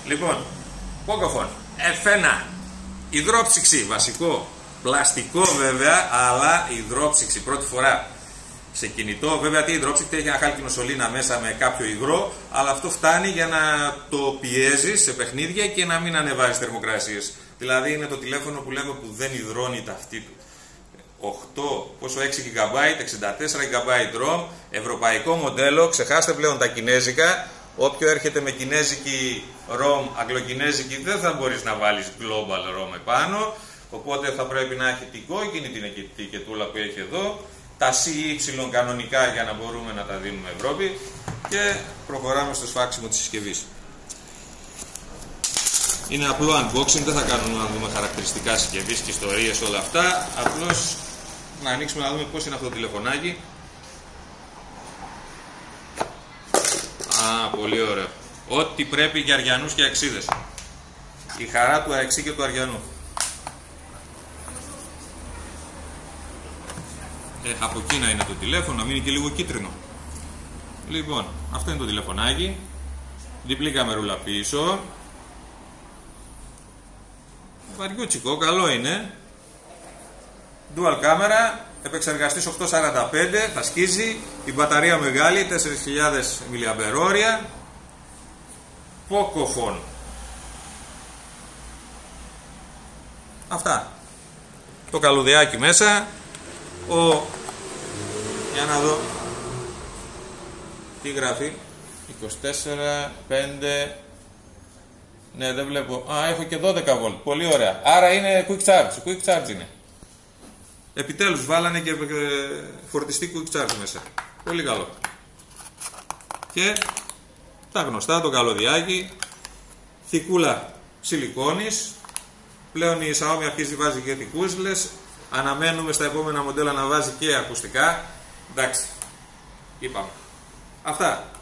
Λοιπόν, Pocophone F1, υδρόψυξη, βασικό, πλαστικό βέβαια, αλλά υδρόψυξη, πρώτη φορά σε κινητό. Βέβαια, τι υδρόψυκτη, έχει ένα χάλκινο σωλήνα μέσα με κάποιο υγρό, αλλά αυτό φτάνει για να το πιέζει σε παιχνίδια και να μην ανεβάζει θερμοκρασίες. Δηλαδή, είναι το τηλέφωνο που λέμε που δεν υδρώνει η ταυτή του. 6 GB, 64 GB ROM, ευρωπαϊκό μοντέλο, ξεχάστε πλέον τα κινέζικα. Όποιο έρχεται με κινέζικη ROM, αγγλοκινέζικη, δεν θα μπορείς να βάλεις global ROM επάνω. Οπότε θα πρέπει να έχει την κόκκινη την ετικετούλα που έχει εδώ, τα CY κανονικά για να μπορούμε να τα δίνουμε Ευρώπη, και προχωράμε στο σφάξιμο της συσκευής. Είναι απλό unboxing, δεν θα κάνουμε να δούμε χαρακτηριστικά συσκευής και ιστορίες όλα αυτά, απλώς να ανοίξουμε να δούμε πώς είναι αυτό το τηλεφωνάκι. Πολύ ωραίο. Ό,τι πρέπει για αριανούς και αξίδες. Η χαρά του αεξί και του αριανού. Από Κίνα είναι το τηλέφωνο, να μείνει και λίγο κίτρινο. Λοιπόν, αυτό είναι το τηλεφωνάκι. Διπλή καμερούλα πίσω. Βαριούτσικο, καλό είναι. Dual κάμερα, επεξεργαστής 845, θα σκίζει. Η μπαταρία μεγάλη, 4.000 mAh. Pocophone. Αυτά. Το καλουδιάκι μέσα. Για να δω τι γράφει. 24, 5. Ναι, δεν βλέπω. Έχω και 12V. Πολύ ωραία. Άρα είναι quick charge. Quick charge είναι. Επιτέλους βάλανε και φορτιστή quick charge μέσα. Πολύ καλό. Και τα γνωστά, το καλωδιάκι. Θικούλα σιλικόνης. Πλέον η Xiaomi αρχίζει βάζει και θικούσλες. Αναμένουμε στα επόμενα μοντέλα να βάζει και ακουστικά. Εντάξει. Είπαμε. Αυτά.